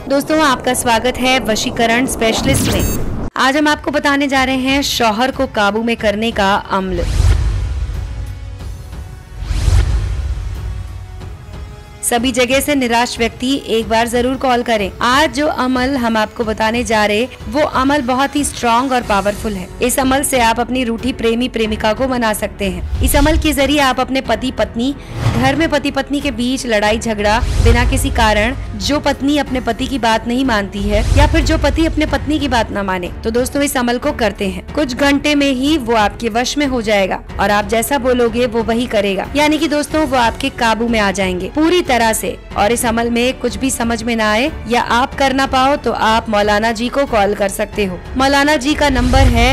दोस्तों, आपका स्वागत है वशीकरण स्पेशलिस्ट में। आज हम आपको बताने जा रहे हैं शौहर को काबू में करने का अमल। सभी जगह से निराश व्यक्ति एक बार जरूर कॉल करें। आज जो अमल हम आपको बताने जा रहे वो अमल बहुत ही स्ट्रॉन्ग और पावरफुल है। इस अमल से आप अपनी रूठी प्रेमी प्रेमिका को मना सकते हैं। इस अमल के जरिए आप अपने पति पत्नी, घर में पति पत्नी के बीच लड़ाई झगड़ा बिना किसी कारण, जो पत्नी अपने पति की बात नहीं मानती है या फिर जो पति अपने पत्नी की बात न माने, तो दोस्तों इस अमल को करते हैं। कुछ घंटे में ही वो आपके वश में हो जाएगा और आप जैसा बोलोगे वो वही करेगा। यानी कि दोस्तों वो आपके काबू में आ जाएंगे पूरी तरह से। और इस अमल में कुछ भी समझ में ना आए या आप कर ना पाओ तो आप मौलाना जी को कॉल कर सकते हो। मौलाना जी का नंबर है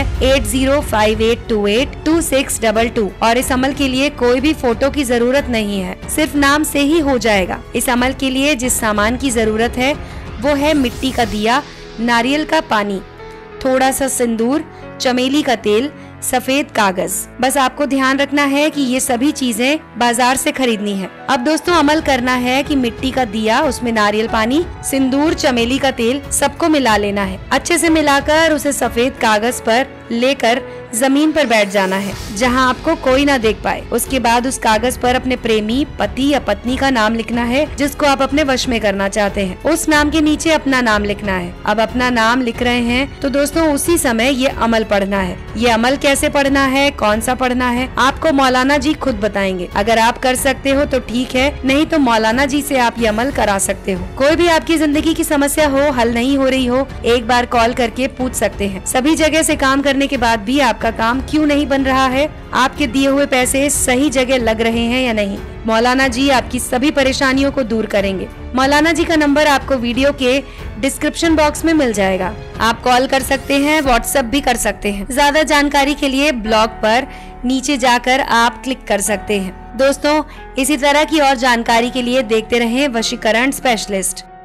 8058282622 और इस अमल के लिए कोई भी फोटो की जरूरत नहीं है, सिर्फ नाम से ही हो जाएगा। इस अमल के लिए जिस सामान की जरूरत है वो है मिट्टी का दिया, नारियल का पानी, थोड़ा सा सिंदूर, चमेली का तेल, सफेद कागज। बस आपको ध्यान रखना है कि ये सभी चीजें बाजार से खरीदनी है। अब दोस्तों अमल करना है कि मिट्टी का दिया, उसमें नारियल पानी, सिंदूर, चमेली का तेल सबको मिला लेना है। अच्छे से मिलाकर उसे सफेद कागज पर लेकर जमीन पर बैठ जाना है जहां आपको कोई ना देख पाए। उसके बाद उस कागज पर अपने प्रेमी, पति या पत्नी का नाम लिखना है जिसको आप अपने वश में करना चाहते हैं। उस नाम के नीचे अपना नाम लिखना है। अब अपना नाम लिख रहे हैं तो दोस्तों उसी समय ये अमल पढ़ना है। ये अमल कैसे पढ़ना है, कौन सा पढ़ना है, आपको मौलाना जी खुद बताएंगे। अगर आप कर सकते हो तो ठीक है, नहीं तो मौलाना जी से आप ये अमल करा सकते हो। कोई भी आपकी जिंदगी की समस्या हो, हल नहीं हो रही हो, एक बार कॉल करके पूछ सकते हैं। सभी जगह से काम करने के बाद भी आपका काम क्यों नहीं बन रहा है, आपके दिए हुए पैसे सही जगह लग रहे हैं या नहीं, मौलाना जी आपकी सभी परेशानियों को दूर करेंगे। मौलाना जी का नंबर आपको वीडियो के डिस्क्रिप्शन बॉक्स में मिल जाएगा। आप कॉल कर सकते हैं, व्हाट्सएप भी कर सकते हैं। ज्यादा जानकारी के लिए ब्लॉग पर नीचे जाकर आप क्लिक कर सकते हैं। दोस्तों इसी तरह की और जानकारी के लिए देखते रहें वशीकरण स्पेशलिस्ट।